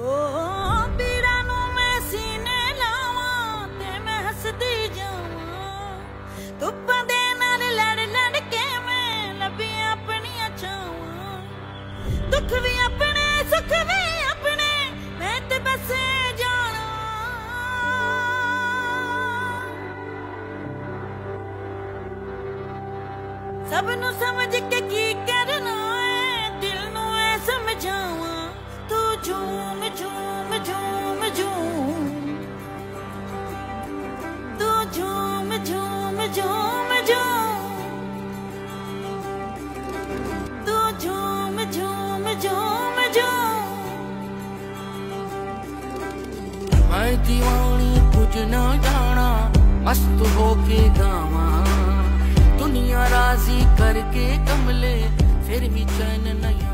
ओ पीड़ा नू मैं सीने लावा ते मैं हसदी जावा धुप्पां दे नाल लड़ लड़ के मैं लभी अपनियां छावां दुख भी अपने सुख भी अपने मैं ते बस जाना सब नू समझ के की करना है दिल नू ऐ समझावा तू झूम झूम झूम झूम तू झूम झूम झूम झूम तू झूम झूम झूम झूम मैं दीवानी कुछ न जाना मस्त होके गावा दुनिया राजी करके कमले फिर भी चैन नहीं